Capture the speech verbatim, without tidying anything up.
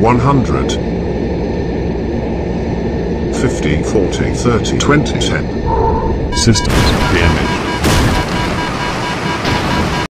one hundred. fifty, forty, thirty, twenty, ten. Systems damage.